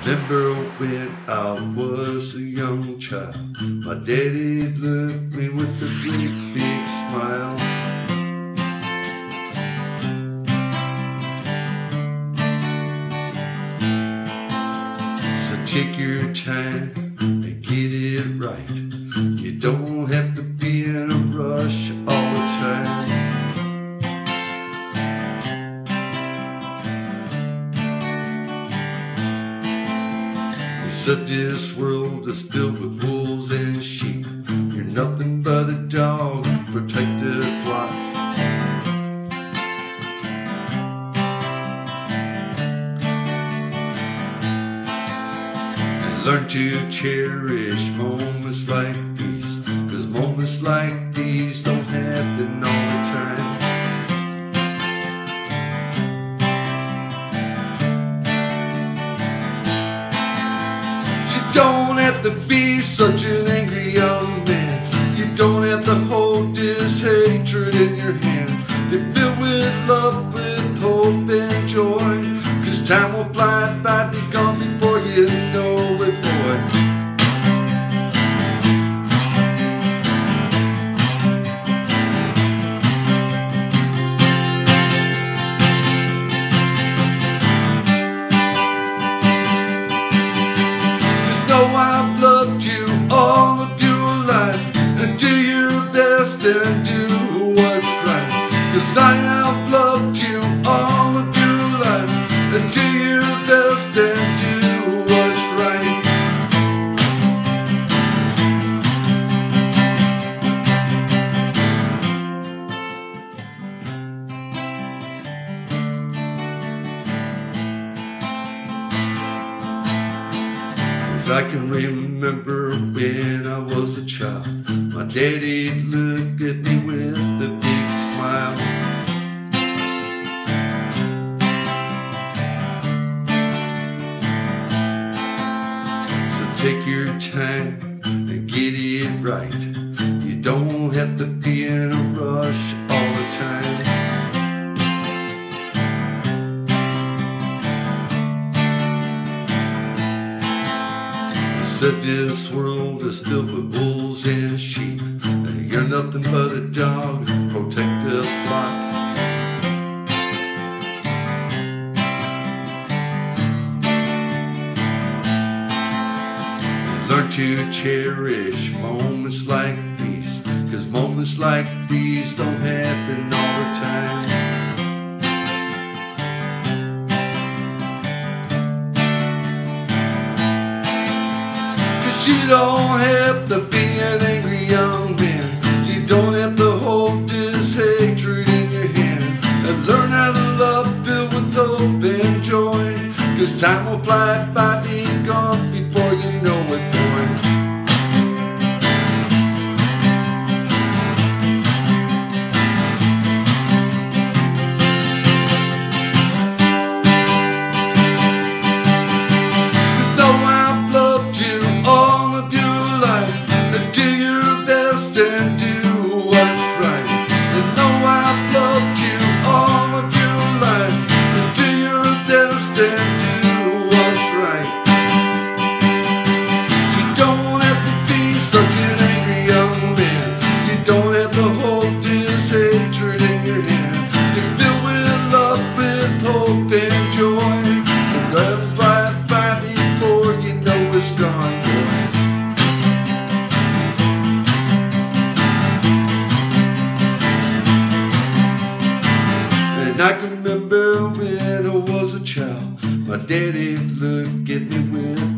Remember when I was a young child, my daddy looked at me with a great big smile. So take your time and get it right. You don't have to be in a rush all the time. Said this world is filled with wolves and sheep. You're nothing but a dog, protect the flock. And learn to cherish moments like these, 'cause moments like these don't happen all the time. You don't have to be such an angry young man. You don't have to hold this hatred in your hand. You're filled with love, with hope and joy, 'cause time will fly by, be gone before you know it, boy. I've loved you all of your life, and do your best and do what's right. 'Cause I have loved you all of your life, and do your best and do what's right. I can remember when I was a child, my daddy'd look at me with a big smile. So take your time and get it right. You don't have to be in a rush all the time. Said this world is filled with wolves and sheep. You're nothing but a dog, protect the flock. Learn to cherish moments like these, 'cause moments like these don't happen all the time. You don't have to be an angry young man. You don't have to hold this hatred in your hand. And learn how to love filled with hope and joy, 'cause time will fly by, be gone before you know it, boy. And do what's right. And know I've loved you all of your life, and do your best and do what's right. You don't have to be such an angry young man. You don't have to hold this hatred in your hand. You're filled with love, with hope and joy, and let it fly by before you know it's gone, boy. I can remember when I was a child, my daddy'd look at me with